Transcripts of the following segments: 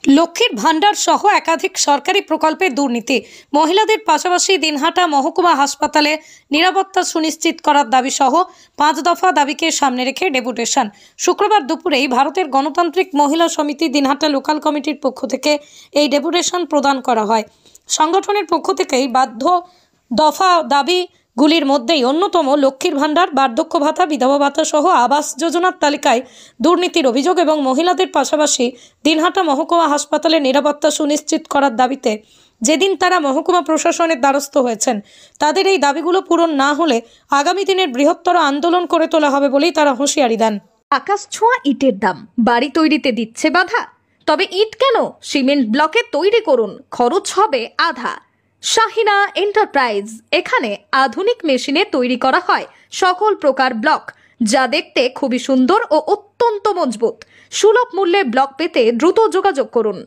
লক্ষ্মীর ভান্ডার সহ একাধিক সরকারি প্রকল্পে দুর্নীতি, মহিলাদের পাশাপাশি দিনহাটা মহকুমা হাসপাতালে নিরাপত্তা সুনিশ্চিত করার দাবি সহ 5 দফা দাবিকে সামনে রেখে ডেপুটেশন। শুক্রবার দুপুরেই ভারতের গণতান্ত্রিক মহিলা সমিতি দিনহাটা লোকাল কমিটির পক্ষ থেকে এই ডেপুটেশন প্রদান করা হয়। সংগঠনের পক্ষ থেকেই বাধ্য দফা দাবিগুলির মধ্যেই অন্যতম লক্ষ্মীর ভান্ডার, বার্ধক্য ভাতা, বিধবা ভাতা সহ আবাস যোজনার তালিকায় দুর্নীতির অভিযোগ এবং মহিলাদের পাশাপাশি দিনহাটা মহকুমা হাসপাতালে নিরাপত্তা সুনিশ্চিত করার দাবিতে যেদিন তারা মহকুমা প্রশাসনের দ্বারস্থ হয়েছেন, তাদের এই দাবিগুলো পূরণ না হলে আগামী দিনের বৃহত্তর আন্দোলন করে তোলা হবে বলেই তারা হুঁশিয়ারি দেন। আকাশ ছোঁয়া ইটের দাম বাড়ি তৈরিতে দিচ্ছে বাধা, তবে ইট কেন, সিমেন্ট ব্লকে তৈরি করুন, খরচ হবে আধা। শাহিনা এন্টারপ্রাইজ, এখানে আধুনিক মেশিনে তৈরি করা হয় সকল প্রকার ব্লক, যা দেখতে খুবই সুন্দর ও অত্যন্ত মজবুত। সুলভ মূল্যে ব্লক পেতে দ্রুত যোগাযোগ করুন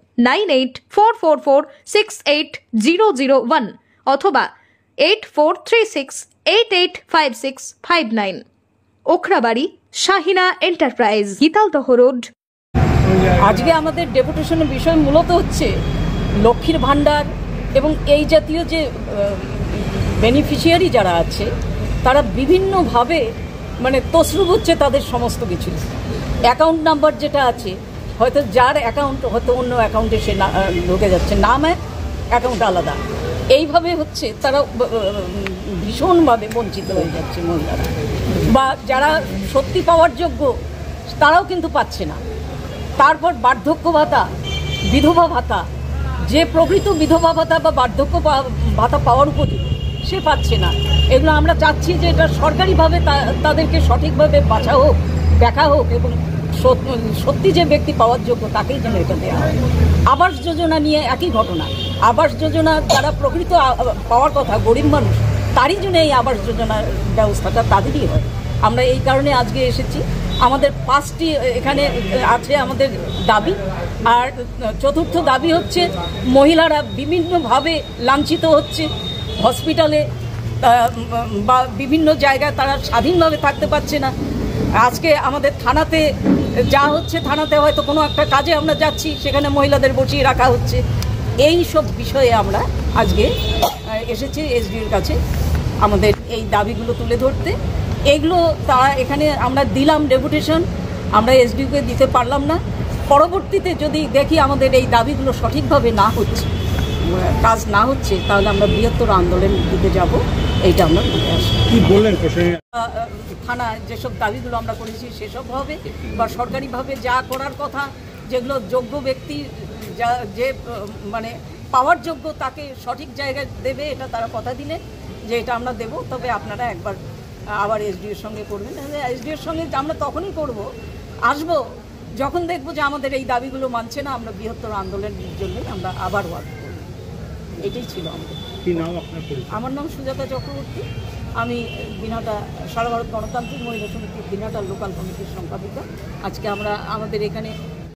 9844468001 অথবা 8436885659। Okhrabari, Shahina enterprise, Gitaldaha road. আজকে আমাদের ডেপুটেশনের বিষয় মূলত হচ্ছে লক্ষ্মীর ভান্ডার এবং এই জাতীয় যে বেনিফিশিয়ারি যারা আছে তারা বিভিন্নভাবে তসরুপ হচ্ছে তাদের সমস্ত কিছু। অ্যাকাউন্ট নাম্বার যেটা আছে, হয়তো যার অ্যাকাউন্ট হয়তো অন্য অ্যাকাউন্টে সে ঢুকে যাচ্ছে, নাম এক, অ্যাকাউন্ট আলাদা। এইভাবে হচ্ছে তারা ভীষণভাবে বঞ্চিত হয়ে যাচ্ছে মহিলারা, বা যারা সত্যি পাওয়ার যোগ্য তারাও কিন্তু পাচ্ছে না। তারপর বার্ধক্য ভাতা, বিধবা ভাতা, যে প্রকৃত বিধবা ভাতা বা বার্ধক্য ভাতা পাওয়ার উপযোগী সে পাচ্ছে না। এগুলো আমরা চাচ্ছি যে এটা সরকারিভাবে তাদেরকে সঠিকভাবে বাছা হোক, দেখা হোক এবং সত্যি যে ব্যক্তি পাওয়ার যোগ্য তাকেই যেন এটা দেওয়া হয়। আবাস যোজনা নিয়ে একই ঘটনা। আবাস যোজনা যারা প্রকৃত পাওয়ার কথা গরিব মানুষ, তারই জন্য এই আবাস যোজনার ব্যবস্থাটা তাদেরই হয়। আমরা এই কারণে আজকে এসেছি। আমাদের 5টি এখানে আছে আমাদের দাবি। আর চতুর্থ দাবি হচ্ছে মহিলারা বিভিন্নভাবে লাঞ্ছিত হচ্ছে। হসপিটালে বা বিভিন্ন জায়গায় তারা স্বাধীনভাবে থাকতে পারছে না। আজকে আমাদের থানাতে যা হচ্ছে, থানাতে হয়তো কোনো একটা কাজে আমরা যাচ্ছি, সেখানে মহিলাদের বসিয়ে রাখা হচ্ছে। এই সব বিষয়ে আমরা আজকে এসেছি এসডিওর কাছে আমাদের এই দাবিগুলো তুলে ধরতে। এগুলো তারা এখানে আমরা দিলাম ডেপুটেশন, আমরা এসডিওকে দিতে পারলাম না। পরবর্তীতে যদি দেখি আমাদের এই দাবিগুলো সঠিকভাবে না হচ্ছে, কাজ না হচ্ছে, তাহলে আমরা বৃহত্তর আন্দোলন দিতে যাব। এইটা আমরা বলে আসি। কি বললেন থানায় যেসব দাবিগুলো আমরা করেছি সেসব হবে, বা সরকারিভাবে যা করার কথা, যেগুলো যোগ্য ব্যক্তি যে পাওয়ার যোগ্য তাকে সঠিক জায়গায় দেবে, এটা তারা কথা দিলেন যে এটা আমরা দেব। তবে আপনারা একবার আবার এসডিওর সঙ্গে করবেন। এসডিওর সঙ্গে আমরা তখনই আসবো যখন দেখবো যে আমাদের এই দাবিগুলো মানছে না। আমরা বৃহত্তর আন্দোলনের জন্যই আমরা আবার ওয়ার্ক করব। এটাই ছিল আমাদের। কি নাম আপনার? আমার নাম সুজাতা চক্রবর্তী। আমি দিনহাটা সারা ভারত গণতান্ত্রিক মহিলা সমিতির দিনহাটা লোকাল কমিটির সম্পাদিকা। আজকে আমরা আমাদের এখানে